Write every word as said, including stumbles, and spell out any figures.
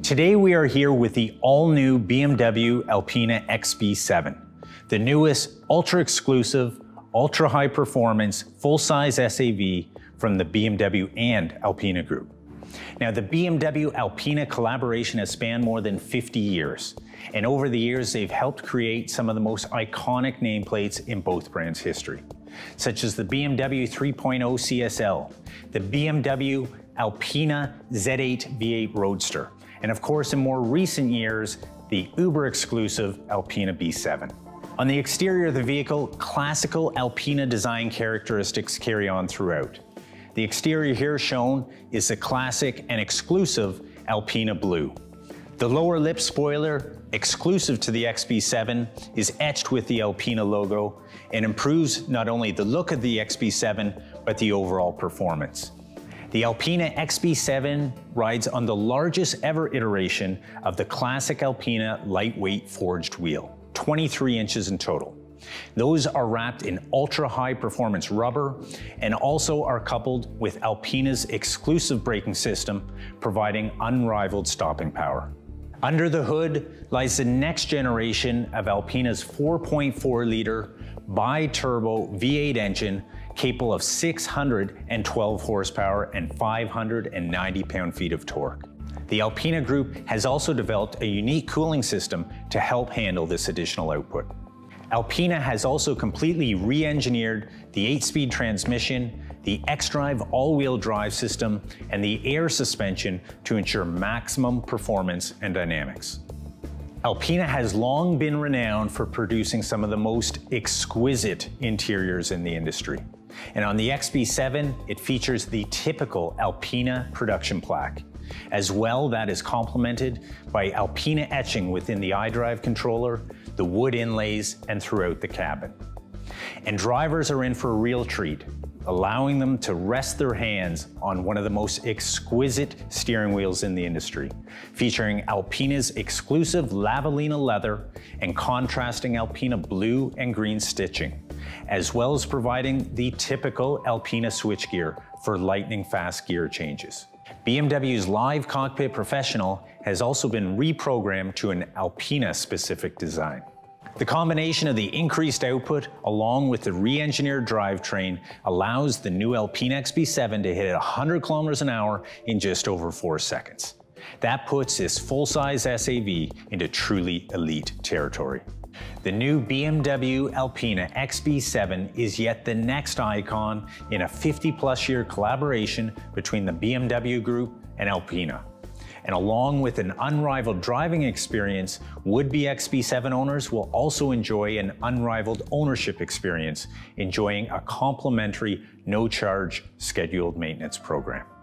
Today we are here with the all-new B M W Alpina X B seven, the newest ultra-exclusive, ultra-high performance, full-size S A V from the B M W and Alpina Group. Now, the B M W Alpina collaboration has spanned more than fifty years, and over the years they've helped create some of the most iconic nameplates in both brands' history, such as the B M W three point oh C S L, the B M W Alpina Z eight V eight Roadster, and of course in more recent years, the uber-exclusive Alpina B seven. On the exterior of the vehicle, classical Alpina design characteristics carry on throughout. The exterior here shown is the classic and exclusive Alpina blue. The lower lip spoiler, exclusive to the X B seven, is etched with the Alpina logo and improves not only the look of the X B seven, but the overall performance. The Alpina X B seven rides on the largest ever iteration of the classic Alpina lightweight forged wheel, twenty-three inches in total. Those are wrapped in ultra-high performance rubber and also are coupled with Alpina's exclusive braking system, providing unrivaled stopping power. Under the hood lies the next generation of Alpina's four point four liter bi-turbo V eight engine capable of six hundred twelve horsepower and five hundred ninety pound-feet of torque. The Alpina Group has also developed a unique cooling system to help handle this additional output. Alpina has also completely re-engineered the eight-speed transmission, the X-Drive all-wheel drive system, and the air suspension to ensure maximum performance and dynamics. Alpina has long been renowned for producing some of the most exquisite interiors in the industry. And on the X B seven, it features the typical Alpina production plaque. As well, that is complemented by Alpina etching within the iDrive controller, the wood inlays, and throughout the cabin. And drivers are in for a real treat, allowing them to rest their hands on one of the most exquisite steering wheels in the industry, featuring Alpina's exclusive Lavellina leather and contrasting Alpina blue and green stitching, as well as providing the typical Alpina switchgear for lightning-fast gear changes. B M W's Live Cockpit Professional has also been reprogrammed to an Alpina-specific design. The combination of the increased output along with the re-engineered drivetrain allows the new Alpina X B seven to hit one hundred kilometers an hour in just over four seconds. That puts this full-size S A V into truly elite territory. The new B M W Alpina X B seven is yet the next icon in a fifty plus year collaboration between the B M W Group and Alpina. And along with an unrivaled driving experience, would-be X B seven owners will also enjoy an unrivaled ownership experience, enjoying a complimentary, no-charge scheduled maintenance program.